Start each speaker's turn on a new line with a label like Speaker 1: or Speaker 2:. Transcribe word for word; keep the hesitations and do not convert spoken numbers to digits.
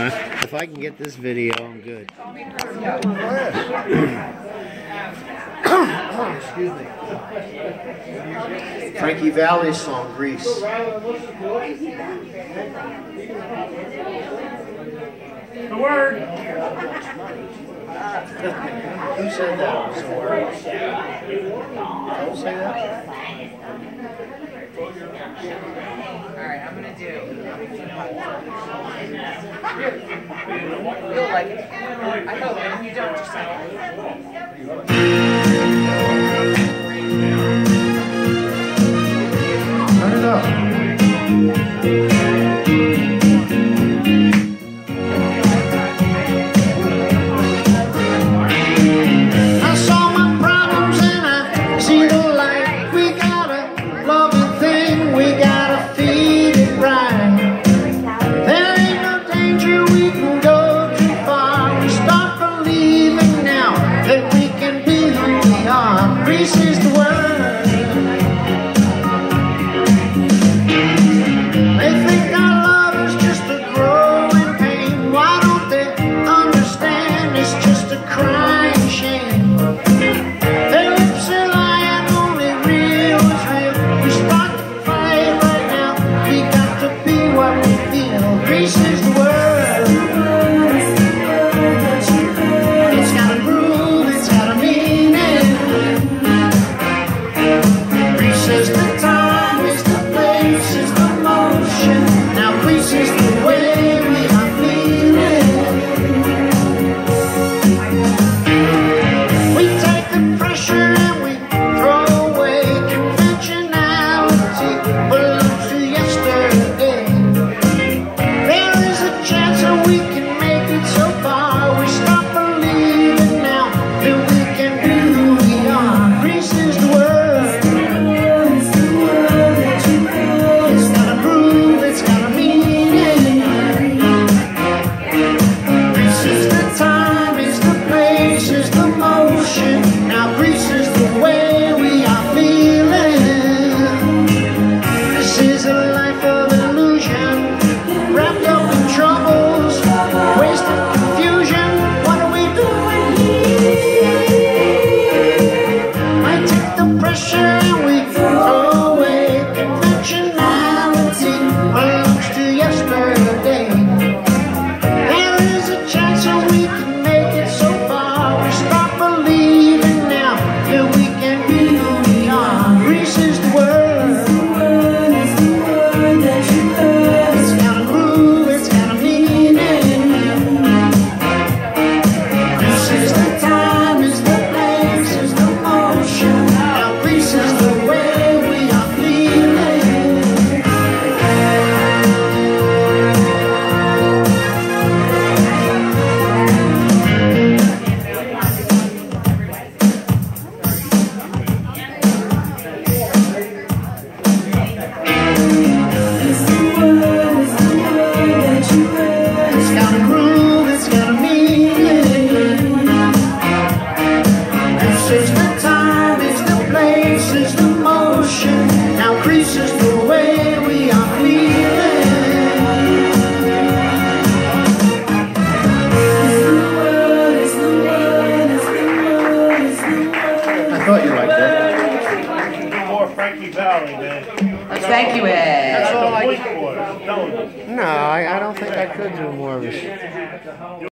Speaker 1: If I can get this video, I'm good.
Speaker 2: Excuse me. Franke Vali's song, Grease.
Speaker 3: The word.
Speaker 2: Who said that? Was the word? Don't say that.
Speaker 4: Alright, I'm gonna do. You'll like it. I hope, and if you don't, just like
Speaker 2: Turn it up. I saw my problems and I see the light. We got a loving thing, we gotta feed it right. There ain't no danger, we can go too far. We start believing now that we can be who we are. Grease is the word. They think our love is just a growing pain. Why don't they understand it's just a crying shame? Their lips are lying, only real is real. We start to fight right now, we got to be what we feel. Grease is the word. It's got a groove, it's got a meaning. Grease is the time, it's the place, it's the motion. Now grease is the way we are feeling. We take the pressure and we throw away conventionality, but look to yesterday. There is a chance that we can make it so far. We stop believing now that we can be who we are. Grease is the word. It's got a groove, it's got a meaning. Grease is the time, it's the place, it's the motion. Now grease is the way we are feeling. This is a life of illusion, wrapped up in troubles, wasted confusion. What are we doing here? I take the pressure and we throw away conventionality, belongs to yesterday. There is a chance that we can make it so far. We start believing now that we can be who we are. Grease is the word. It's got a groove, it's got a meaning. Grease is the time, it's the place, it's the motion. Now grease is the way we are feeling. It's got a groove, it's got a meaning. This is the time, it's the place, it's the motion. Now grease is the way we are feeling. I thought you liked that.
Speaker 3: More Franke Vali, man.
Speaker 4: thank you, Ed.
Speaker 3: That's all I can.
Speaker 1: No, I, I don't think I could do more of this.